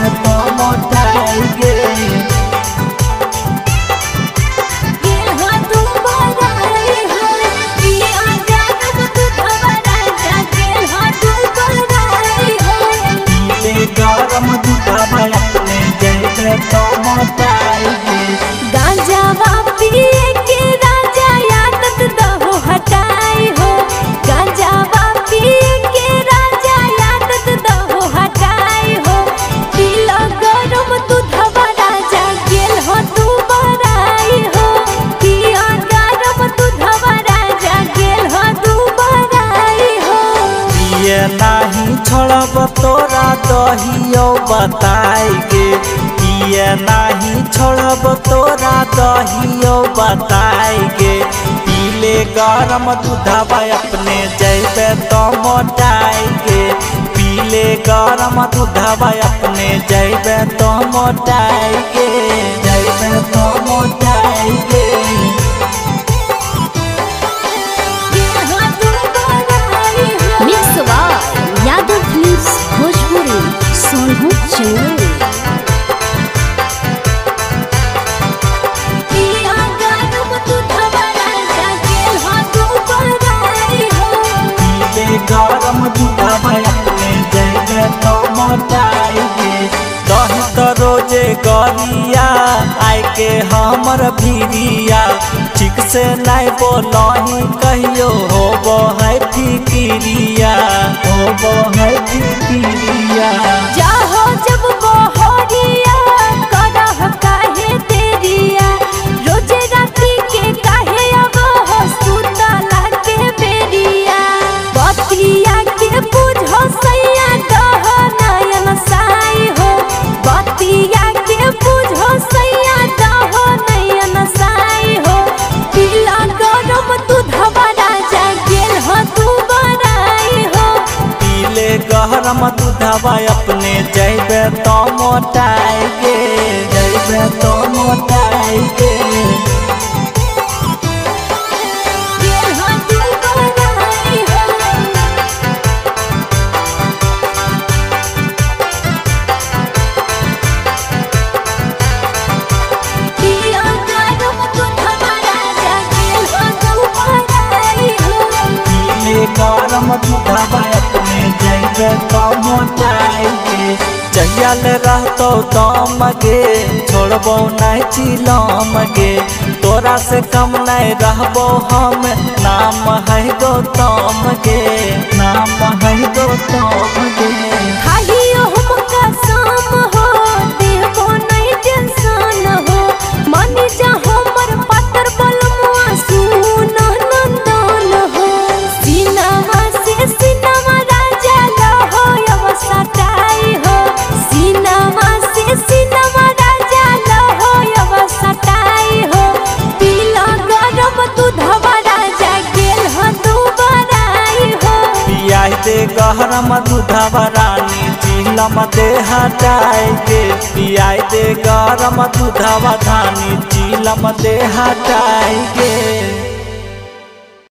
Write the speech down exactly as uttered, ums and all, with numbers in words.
तो मोटाएंगे। गरम दूधवा अपने जैबे तो मोटाएंगे। गांजा पिए के राजा आदत दहो हटाई हो। गांजा पिए के राजा आदत दहो हटाई हो। पीला गरम दूधवा राजा गेल हो तू बराई हो। पिया गरम दूधवा राजा गेल हो तू बराई हो। पिए नहीं छोड़ब तोरा दहियो बताएगे। पिए नहीं छोड़ब तोरा दहियो बताएगे। पीले गरम दूधवा अपने जैबे तो मोटाएगे। पीले गरम दूधवा अपने जैबे तो मोटाएगे। जैबे तो मोटाएगे। यादव फिल्म्स भोजपुरी सोनू चंदेल। गरम दूधवा अपने जैबे तो मोटाएगे। दही तो रोजे गरिया आय के हमर भीरिया। ठीक से नहीं बोलही कहियो होबो है फिकिरिया। होबो है फिकिरिया। जाहो जब बहरिया करह काहे देरिया। रोजे राती के काहे अब हो सुतला के बेरिया। बतिया के बुझो सैया दह नयन साई हो। बतिया के बुझो सैया दह नयन साई हो। पीला गरम दूधवा राजा गेल हो तू बराई हो। पीले गरम दूधवा अपने जैबे तो मोटाएगे। जैबे तो मोटाएगे। गरम दूधवा अपने जैबे तो मोटाएगे। चहियल रहतो दम गे छोड़बो नहीं चिलम गे। तोरा से कम नहीं रहबो हम नाम है गौतम गे। नाम है गौतम गे। खाइयो हम कसम हो देबो नहीं टेंशन हो। मानी जा हमर पातर बलमुआ सुन नंदन हो। सिनेमा से सिनेमा राजा लहो अब सटाई हो। सिनेमा से सिनेमा राजा लहो अब सटाई हो। पीला गरम दूधवा राजा गेल हो तू बराई हो। पियाई दे गरम दूधवा रानी चिलम दे हटाएगे। पियाई दे गरम दूधवा धानी चिलम दे हटाएगे।